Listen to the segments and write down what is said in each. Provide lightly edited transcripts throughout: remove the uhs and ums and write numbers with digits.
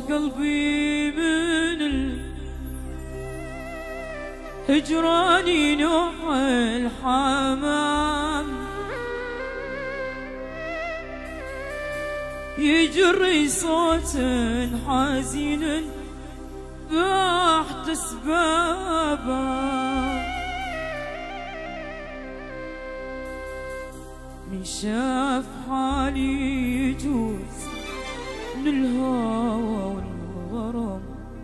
قلبي من الهجران نوح الحمام، يجري صوت حزين باحت اسبابه، من شاف حالي يجوز من الهوى والغرام،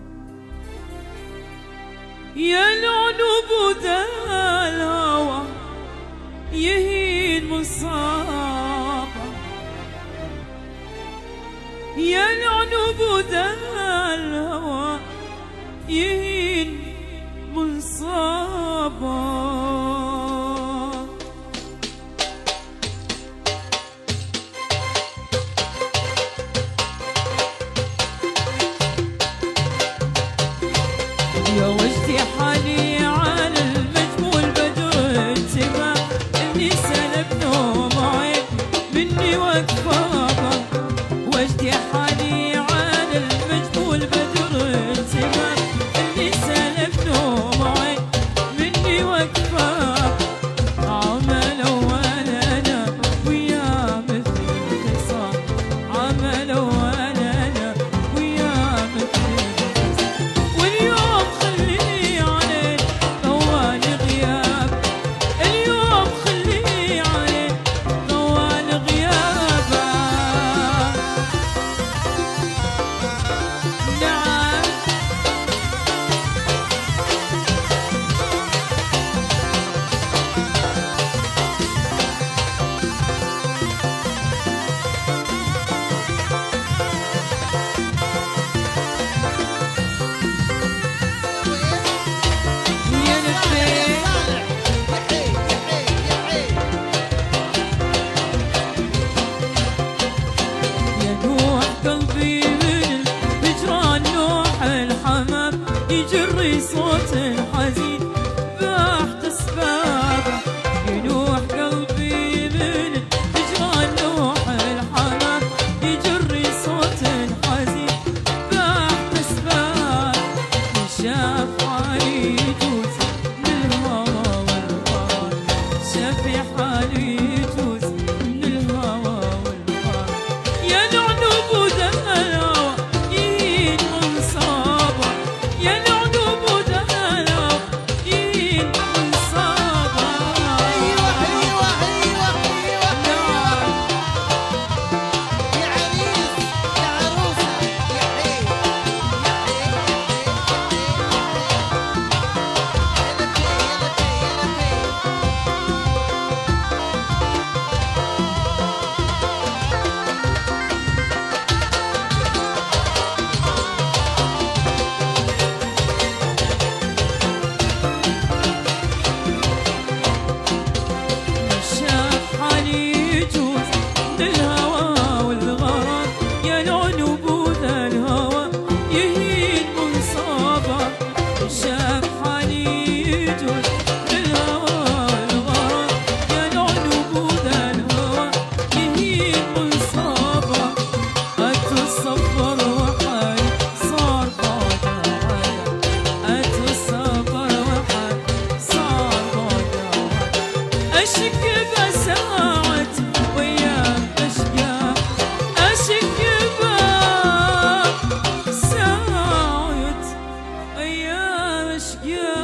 يلعن بدا الهوى يهين مصابه، يلعن بدا الهوى يهين مصابه. يا وجدي حالي على المجمول بدر انتباه، اني سلب نوم عين مني وكفاها، وجدي حالي على المجمول بدر انتباه، اني سلب نوم عين مني وكفاها، عملوا ولنا ويا مثل الخصام، عملوا ولنا ويا مثل الخصام، واليوم خليني عليه طوال غياب، اليوم خليني عليه طوال غيابه. نعم يا نبي يا نوح قلبي من الهجران نوح الحمام، يجري صوت حزين باحت اسبابه، يا نوح قلبي من الهجران نوح الحمام، يجري صوت حزين باحت اسبابه، من شاف حالي يجوز من الهوى والغرام، شاف حالي يجوز من الهوى والغرام، يلعن بدا الهوى يهين منصابه، يلعن بدا الهوى يهين منصابه. ايوه ايوه ايوه ايوه نعم يا عريس يا عروسه يا حي شاف حالي يجوز من الهوى والغرام، يلعن بوذا الهوى يهين منصابه، شاف حالي يجوز من الهوى والغرام، يلعن بوذا الهوى يهين منصابه، أتصبر وحالي صار بعد عيا، أتصبر وحالي صار بعد عيا، أشك بساعة وياك أشقى، أشك بساعة أيام أشقى.